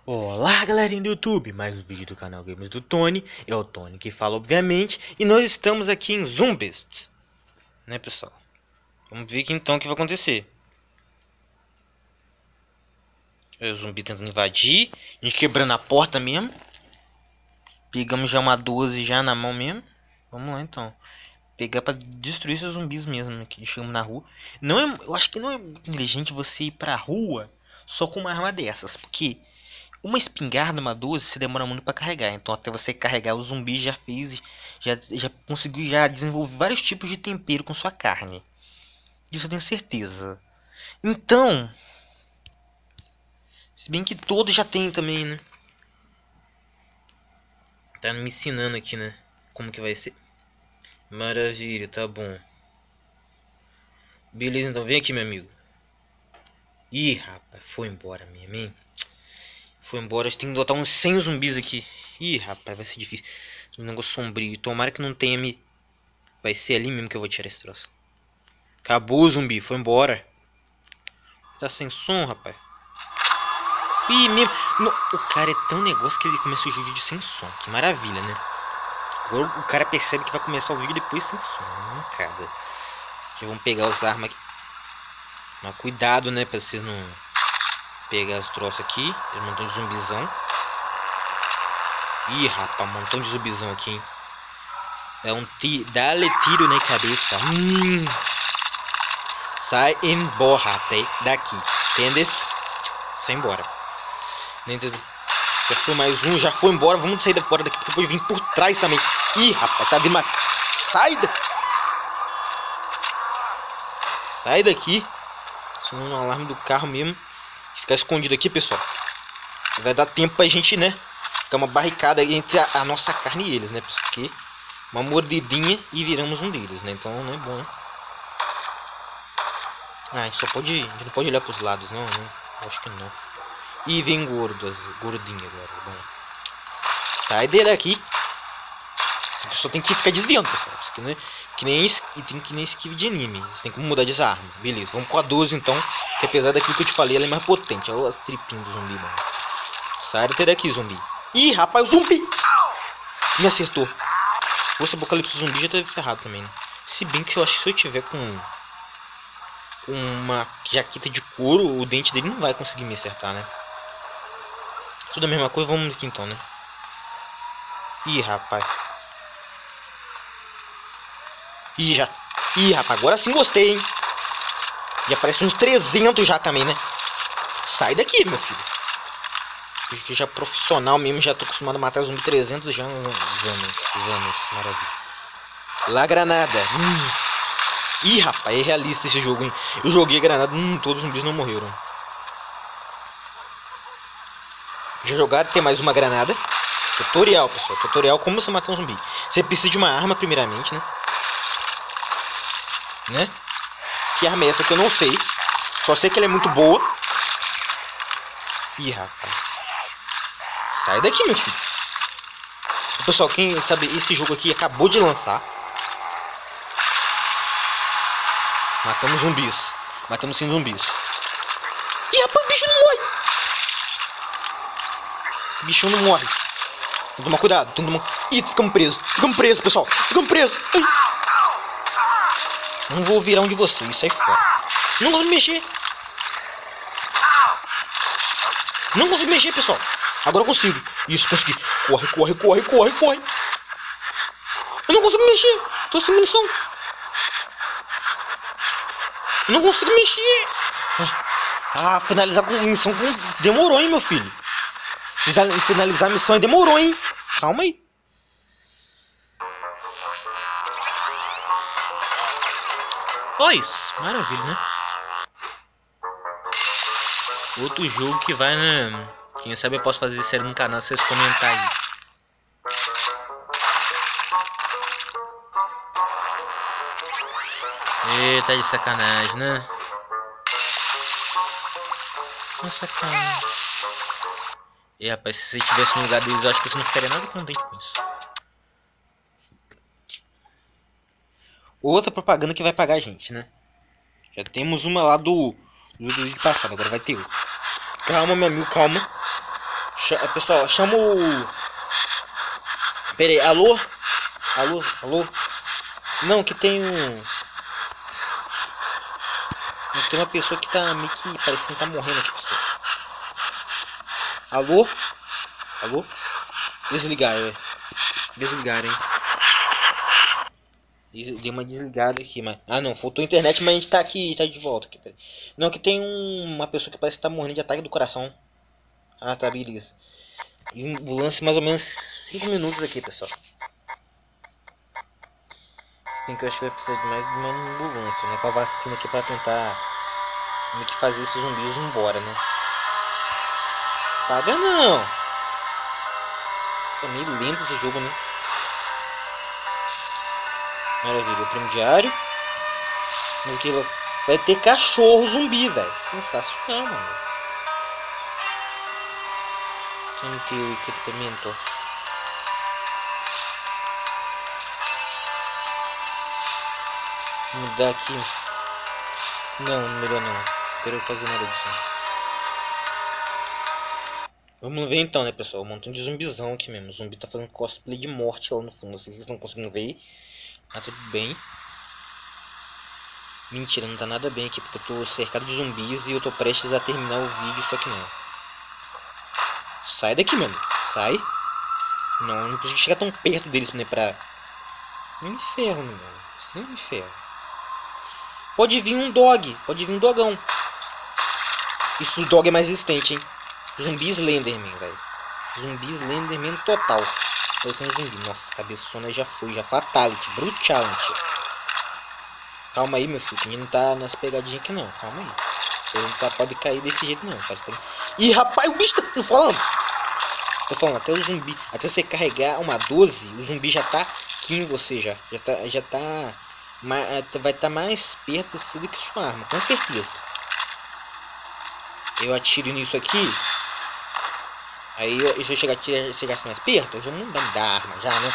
Olá galerinha do YouTube, mais um vídeo do canal Games do Tony. É o Tony que fala, obviamente. E nós estamos aqui em Zombies, né, pessoal? Vamos ver aqui então o que vai acontecer. É o zumbi tentando invadir, a gente quebrando a porta mesmo. Pegamos já uma 12 já na mão mesmo. Vamos lá então. Pegar pra destruir esses zumbis mesmo que chegamos na rua. Não é, eu acho que não é inteligente você ir pra rua só com uma arma dessas, porque uma espingarda, uma 12, você demora muito para carregar. Então até você carregar o zumbi já fez, já conseguiu já desenvolver vários tipos de tempero com sua carne. Isso eu tenho certeza. Então, se bem que todos já tem também, né? Tá me ensinando aqui, né? Como que vai ser. Maravilha, tá bom. Beleza, então vem aqui, meu amigo. Ih, rapaz, foi embora mesmo, hein? Foi embora, a gente tem que botar uns 100 zumbis aqui. Ih, rapaz, vai ser difícil. Um negócio sombrio. Tomara que não tenha me... Vai ser ali mesmo que eu vou tirar esse troço. Acabou o zumbi, foi embora. Tá sem som, rapaz. Ih, mesmo. No... O cara é tão negócio que ele começa o vídeo de sem som. Que maravilha, né? Agora o cara percebe que vai começar o vídeo depois sem som. Mancada. Já vamos pegar as armas aqui. Mas cuidado, né? Pra vocês não pegar os troços aqui. Tem um montão de zumbizão. Ih, rapaz, um montão de zumbizão aqui, hein? Dá-lhe tiro na cabeça. Sai embora, rapaz. Daqui. Entende? Sai embora. Já foi mais um, já foi embora. Vamos sair fora daqui, porque depois vir por trás também. Ih, rapaz, tá vindo mais. Sai daqui. Sai daqui. Senão no alarme do carro mesmo. Ficar escondido aqui, pessoal. Vai dar tempo pra gente, né? Ficar uma barricada entre a nossa carne e eles, né? Porque uma mordidinha e viramos um deles, né? Então não é bom, né? Ah, a gente não pode olhar pros lados, não, né? Acho que não. E vem gordinho agora. Bom. Sai dele aqui. Essa pessoa tem que ficar desviando, pessoal. Que nem esquive de anime. Você tem que mudar de arma. Beleza, vamos com a 12 então. Que apesar daquilo que eu te falei, ela é mais potente. Olha as tripinhas do zumbi, mano. Sai daqui, zumbi. Ih, rapaz, o zumbi! Me acertou. Se fosse apocalipse zumbi, já teve ferrado também, né? Se bem que eu acho que se eu tiver com uma jaqueta de couro, o dente dele não vai conseguir me acertar, né? Tudo a mesma coisa, vamos aqui então, né? Ih, rapaz. Ih, rapaz, agora sim gostei, hein? E aparece uns 300 já também, né? Sai daqui, meu filho. Porque já profissional mesmo, já tô acostumado a matar zumbi 300 já nos anos. Maravilha. Lá, granada. Ih, rapaz, é realista esse jogo, hein? Eu joguei a granada, todos os zumbis não morreram. Já jogaram, tem mais uma granada. Tutorial, pessoal. Tutorial como você matar um zumbi. Você precisa de uma arma, primeiramente, né? Que arma é essa que eu não sei. Só sei que ela é muito boa. Ih, rapaz. Sai daqui, meu filho. Pessoal, quem sabe, esse jogo aqui acabou de lançar. Matamos zumbis. Matamos 100 zumbis. Ih, rapaz, o bicho não morre. Esse bicho não morre. Tem que tomar cuidado. Ih, ficamos presos. Ficamos presos, pessoal. Ficamos presos. Ai. Não vou virar um de vocês. Sai fora. Não consigo mexer. Não consigo mexer, pessoal. Agora eu consigo. Isso, consegui. Corre. Eu não consigo mexer. Tô sem munição. Eu não consigo mexer. Ah, finalizar com missão demorou, hein, meu filho. Finalizar a missão aí demorou, hein. Calma aí. Pois, maravilha, né? Outro jogo que vai, né? Quem sabe eu posso fazer série no canal se vocês comentarem aí. Eita, de sacanagem, né? Sacanagem. E rapaz, se você estivesse no lugar deles, eu acho que você não ficaria nada contente com isso. Outra propaganda que vai pagar a gente, né? Já temos uma lá do vídeo passado, agora vai ter outra. Calma, meu amigo, calma. Pessoal, chama o... Pera aí, alô? Alô? Alô? Não, que tem um... Tem uma pessoa que tá meio que parecendo que tá morrendo aqui, pessoal. Alô? Alô? Desligaram, velho. Desligaram, hein. Dei uma desligada aqui, mas... Ah, não. Faltou a internet, mas a gente tá aqui, tá de volta aqui. Peraí. Não, que tem uma pessoa que parece que tá morrendo de ataque do coração. Ah, tá, beleza. E ambulância mais ou menos 5 minutos aqui, pessoal. Se bem que eu acho que vai precisar de mais de uma ambulância, né? Com a vacina aqui pra tentar... Meio que fazer esses zumbis ir embora, né? Paga não! Tá meio lento esse jogo, né? Maravilha, o prêmio diário. Vai ter cachorro zumbi, velho. Sensacional, mano. TNT o equipamento. Vou mudar aqui. Não, melhor não. Não quero fazer nada disso. Vamos ver então, né, pessoal? Um montão de zumbizão aqui mesmo. O zumbi tá fazendo cosplay de morte lá no fundo. Vocês não estão conseguindo ver. Mas tudo bem. Mentira, não tá nada bem aqui, porque eu tô cercado de zumbis e eu tô prestes a terminar o vídeo, só que não. Sai daqui, mano. Sai. Não precisa chegar tão perto deles, né, pra... Não me ferro, mano. Não me ferro. Pode vir um dog. Pode vir um dogão. Isso, o dog é mais resistente, hein. Zumbi Slenderman, velho. Zumbi Slenderman total. Parecendo zumbi. Nossa, cabeçona já foi. Já fatality. Brutality. Calma aí, meu filho. O menino tá nas pegadinhas aqui, não. Calma aí. Você não tá, pode cair desse jeito, não. Ih, rapaz, o bicho tá... Tô falando. Tô falando, até o zumbi... Até você carregar uma 12, o zumbi já tá aqui em você, já. Já tá... Vai estar mais perto do que sua arma, com certeza. Eu atiro nisso aqui. Aí, se eu chegasse mais perto, eu já não dá arma, já, né?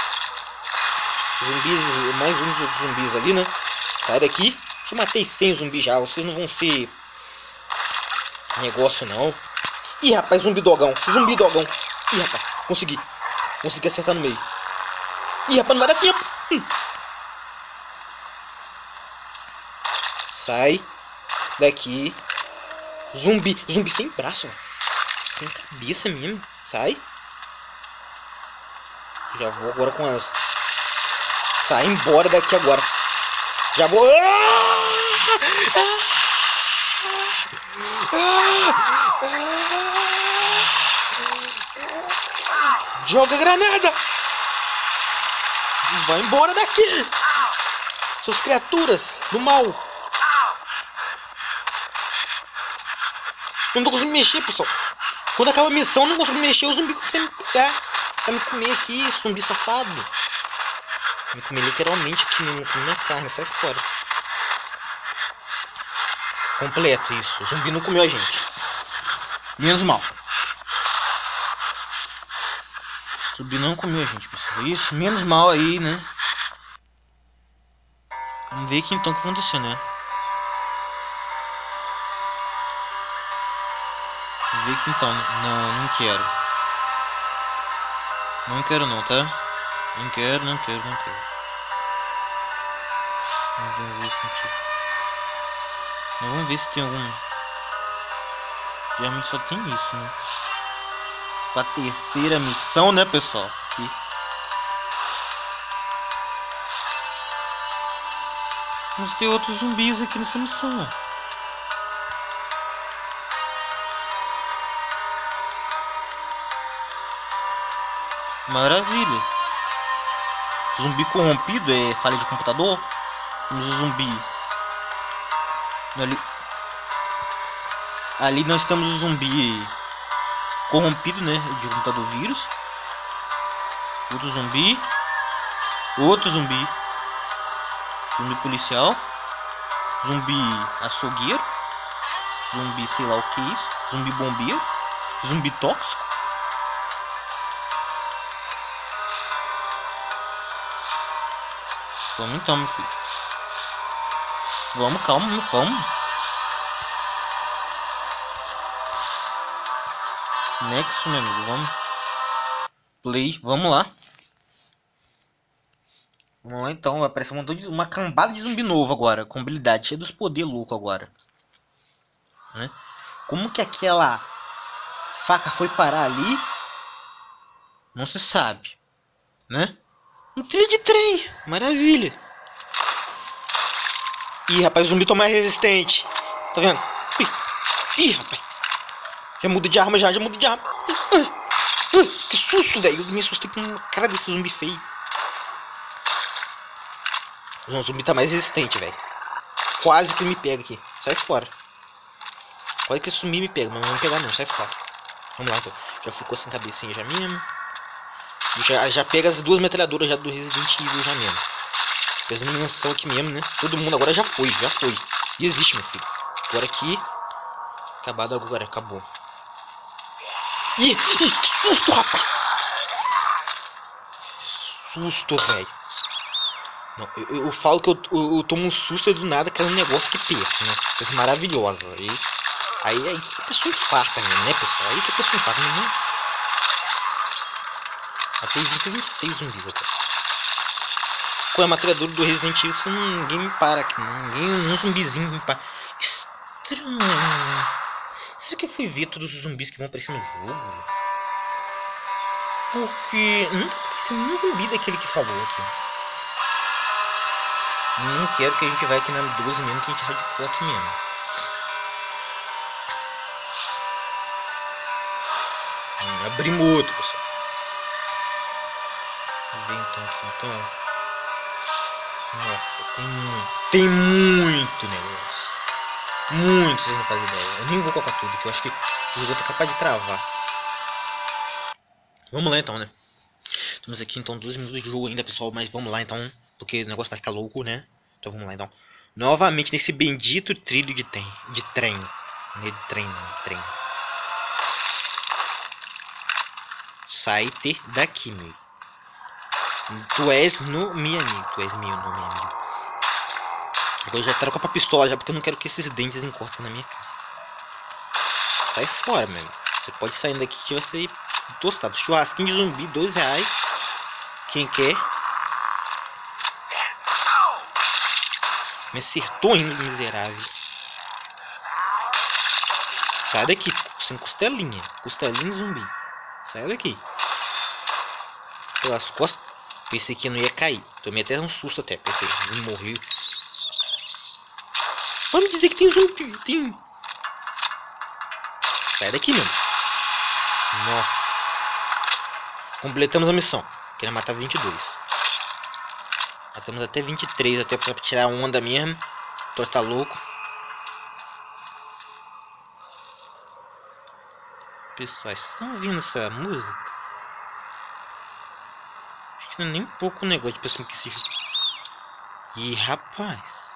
Zumbis, mais uns outros zumbis ali, né? Sai daqui. Eu matei 100 zumbis já, vocês não vão ser... Negócio, não. Ih, rapaz, zumbi dogão. Zumbi dogão. Ih, rapaz, consegui. Consegui acertar no meio. Ih, rapaz, não vai dar tempo. Sai daqui. Zumbi. Zumbi sem braço. Sem cabeça mesmo. Sai. Já vou agora com as... Sai embora daqui agora. Já vou... Joga granada. Vai embora daqui. Suas criaturas do mal. Eu não tô conseguindo mexer, pessoal. Quando acaba a missão, eu não consigo mexer. O zumbi consegue me pegar. Vai me comer aqui, zumbi safado. Me comer literalmente aqui, me comer minha carne. Sai fora. Completo isso. O zumbi não comeu a gente. Menos mal. O zumbi não comeu a gente, pessoal. Isso, menos mal aí, né? Vamos ver aqui então o que aconteceu, né? Vamos ver aqui então. Não, não quero. Não quero não, tá? Não quero. Vamos ver isso aqui. Vamos ver se tem algum... Geralmente só tem isso, né? Pra terceira missão, né, pessoal? Aqui. Vamos ter outros zumbis aqui nessa missão. Maravilha. Zumbi corrompido é falha de computador? Temos o zumbi. Ali nós temos o zumbi corrompido, né? De computador vírus. Outro zumbi. Outro zumbi. Zumbi policial. Zumbi açougueiro. Zumbi sei lá o que é isso. Zumbi bombeiro. Zumbi tóxico. Vamos então, meu filho. Vamos, calma, vamos. Next, meu amigo, vamos. Play, vamos lá. Vamos lá então, vai aparecer uma cambada de zumbi novo agora, com habilidade, cheia dos poderes loucos agora. Né? Como que aquela faca foi parar ali? Não se sabe, né? Um trilho de trem, maravilha. Ih, rapaz, o zumbi tá mais resistente. Tá vendo? Ih, rapaz. Já muda de arma, já muda de arma. Que susto, velho. Eu me assustei com a cara desse zumbi feio. O zumbi tá mais resistente, velho. Quase que me pega aqui. Sai fora. Quase que esse zumbi me pega, mas não vai me pegar não, sai fora. Vamos lá então. Já ficou sem cabecinha já mesmo. Já pega as duas metralhadoras já do Resident Evil já mesmo. Fez uma menção aqui mesmo, né? Todo mundo agora já foi. E existe, meu filho. Agora aqui. Acabado agora, acabou. Ih, que susto, rapaz! Susto, velho. Não, eu falo que eu tomo um susto e do nada que é um negócio que perca, né? Coisa maravilhosa. Aí que a pessoa infarta mesmo, né, pessoal? Aí que a pessoa infarta mesmo. Até 26 zumbis até. Com a metralhadora do Resident Evil, ninguém me para aqui. Um zumbizinho me para. Estranho. Será que eu fui ver todos os zumbis que vão aparecer no jogo? Porque não tá aparecendo nenhum zumbi daquele que falou aqui. Não quero que a gente vá aqui na 12 mesmo, que a gente radicou aqui mesmo. Abrimos outro, pessoal. Vamos ver então aqui, então. Nossa, tem muito negócio. Muito, vocês não fazem ideia. Eu nem vou colocar tudo, que eu acho que o jogo tá capaz de travar. Vamos lá então, né? Estamos aqui então 12 minutos de jogo ainda, pessoal. Mas vamos lá então, porque o negócio vai ficar louco, né? Então vamos lá então. Novamente nesse bendito trilho de trem. Não é de trem, não. Trem. Sai-te daqui, meu. Tu és no meu amigo. Tu és meu, no meu amigo. Agora eu já troco pra pistola já, porque eu não quero que esses dentes encostem na minha cara. Sai fora, meu. Você pode sair daqui que vai ser tostado. Churrasquinho de zumbi, R$2. Quem quer? Me acertou ainda, miserável. Sai daqui, sem costelinha. Costelinha de zumbi. Sai daqui. Pelas costas. Pensei que não ia cair. Tomei até um susto até. Pensei, ele morreu. Vamos dizer que tem zumbi. Tem. Sai daqui, meu. Nossa. Completamos a missão. Queria matar 22. Matamos até 23. Até pra tirar a onda mesmo. O troço tá louco. Pessoal, vocês estão ouvindo essa música? Acho que não é nem um pouco o negócio de pessoa que se... Ih, rapaz.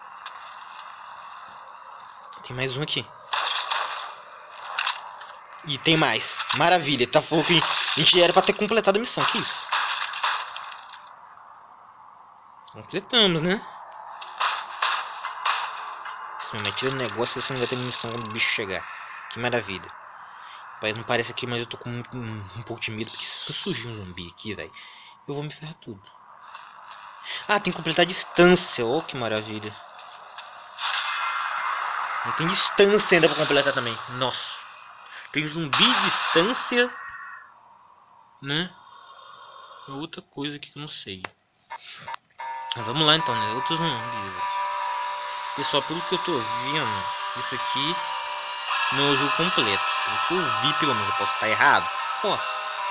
Tem mais um aqui. E tem mais. Maravilha. Tá falando que a gente era pra ter completado a missão. Que isso? Completamos, né? Se me meter no negócio, você não vai ter munição quando o bicho chegar. Que maravilha. Não parece aqui, mas eu tô com um pouco de medo. Porque se surgir um zumbi aqui, velho, eu vou me ferrar tudo. Ah, tem que completar a distância. Oh, que maravilha. Não tem distância ainda pra completar também. Nossa. Tem zumbi, distância, né? Outra coisa aqui que eu não sei. Mas vamos lá então, né? Outros zumbis. Pessoal, pelo que eu tô vendo, isso aqui não é o jogo completo. Pelo que eu vi, pelo menos. Eu posso estar errado? Posso.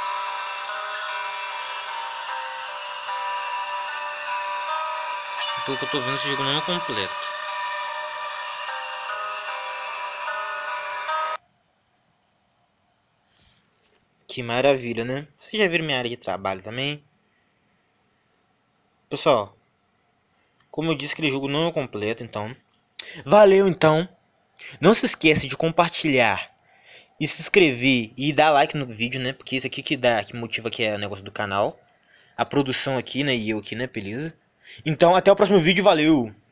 Pelo que eu tô vendo, esse jogo não é completo. Que maravilha, né? Vocês já viram minha área de trabalho também? Pessoal, como eu disse, aquele jogo não é completo, então. Valeu, então. Não se esqueça de compartilhar e se inscrever e dar like no vídeo, né? Porque isso aqui que motiva aqui é o negócio do canal. A produção aqui, né? E eu aqui, né? Beleza? Então, até o próximo vídeo. Valeu!